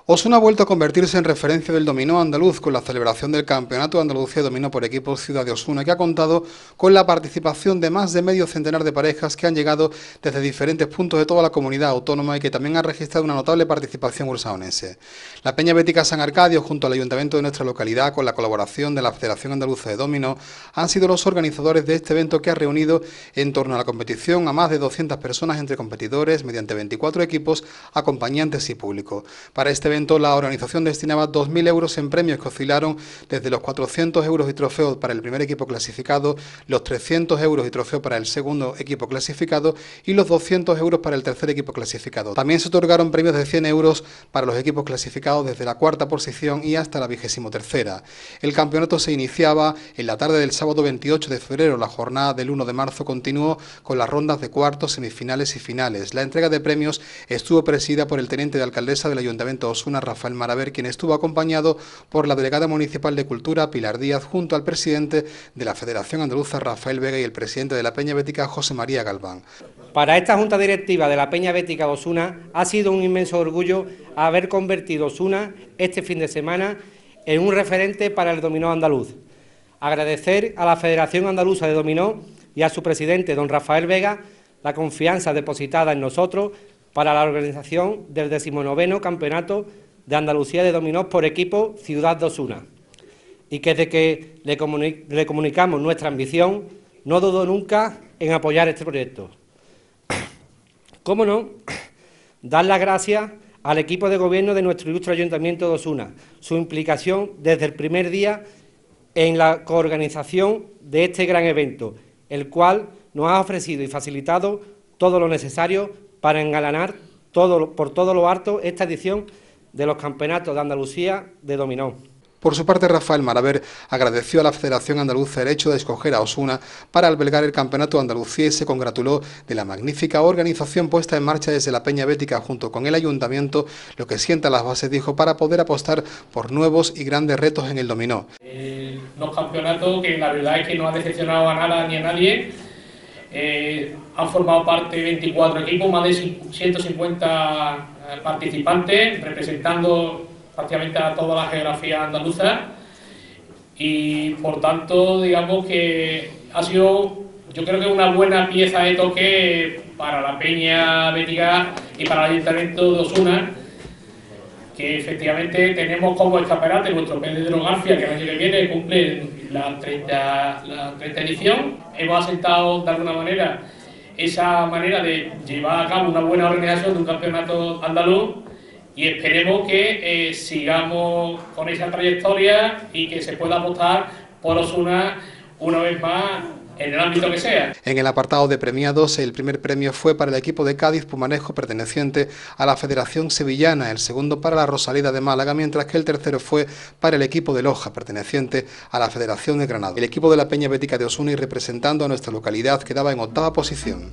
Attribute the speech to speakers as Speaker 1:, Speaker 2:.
Speaker 1: Osuna ha vuelto a convertirse en referencia del dominó andaluz con la celebración del Campeonato de Andalucía de Dominó por equipos Ciudad de Osuna, que ha contado con la participación de más de medio centenar de parejas que han llegado desde diferentes puntos de toda la comunidad autónoma y que también ha registrado una notable participación ursaonense. La Peña Bética San Arcadio, junto al Ayuntamiento de nuestra localidad, con la colaboración de la Federación Andaluza de Dominó, han sido los organizadores de este evento que ha reunido en torno a la competición a más de 200 personas entre competidores mediante 24 equipos, acompañantes y público. Para este evento, la organización destinaba 2.000 euros en premios que oscilaron desde los 400 euros y trofeo para el primer equipo clasificado, los 300 euros y trofeo para el segundo equipo clasificado y los 200 euros para el tercer equipo clasificado. También se otorgaron premios de 100 euros para los equipos clasificados desde la cuarta posición y hasta la 23ª. El campeonato se iniciaba en la tarde del sábado 28 de febrero. La jornada del 1 de marzo continuó con las rondas de cuartos, semifinales y finales. La entrega de premios estuvo presidida por el teniente de alcaldesa del Ayuntamiento de Osuna, Rafael Maraver, quien estuvo acompañado por la delegada municipal de Cultura, Pilar Díaz, junto al presidente de la Federación Andaluza, Rafael Vega, y el presidente de la Peña Bética, José María Galván.
Speaker 2: Para esta Junta Directiva de la Peña Bética de Osuna ha sido un inmenso orgullo haber convertido Osuna este fin de semana en un referente para el dominó andaluz. Agradecer a la Federación Andaluza de Dominó y a su presidente, don Rafael Vega, la confianza depositada en nosotros para la organización del 19º Campeonato de Andalucía de Dominó por equipo Ciudad de Osuna, y que desde que le comunicamos nuestra ambición no dudó nunca en apoyar este proyecto. ¿Cómo no? Dar las gracias al equipo de gobierno de nuestro ilustre Ayuntamiento de Osuna, su implicación desde el primer día en la coorganización de este gran evento, el cual nos ha ofrecido y facilitado todo lo necesario para engalanar por todo lo alto esta edición de los Campeonatos de Andalucía de Dominó.
Speaker 1: Por su parte, Rafael Maraver agradeció a la Federación Andaluza el hecho de escoger a Osuna para albergar el Campeonato de Andalucía y se congratuló de la magnífica organización puesta en marcha desde la Peña Bética junto con el Ayuntamiento, lo que sienta las bases, dijo, para poder apostar por nuevos y grandes retos en el dominó.
Speaker 3: Los campeonatos que la verdad es que no han decepcionado a nada ni a nadie. Han formado parte 24 equipos, más de 150 participantes, representando prácticamente a toda la geografía andaluza, y por tanto digamos que ha sido, yo creo que una buena pieza de toque para la Peña Bética y para el Ayuntamiento de Osuna, que efectivamente tenemos como escaparate nuestro Pedro García, que el año que viene cumple la 30 edición. Hemos asentado de alguna manera esa manera de llevar a cabo una buena organización de un campeonato andaluz y esperemos que sigamos con esa trayectoria y que se pueda apostar por Osuna una vez más en el ámbito que sea.
Speaker 1: En el apartado de premiados, el primer premio fue para el equipo de Cádiz Pumanejo, perteneciente a la Federación Sevillana, el segundo para la Rosaleda de Málaga, mientras que el tercero fue para el equipo de Loja, perteneciente a la Federación de Granada. El equipo de la Peña Bética de Osuna, y representando a nuestra localidad, quedaba en 8ª posición.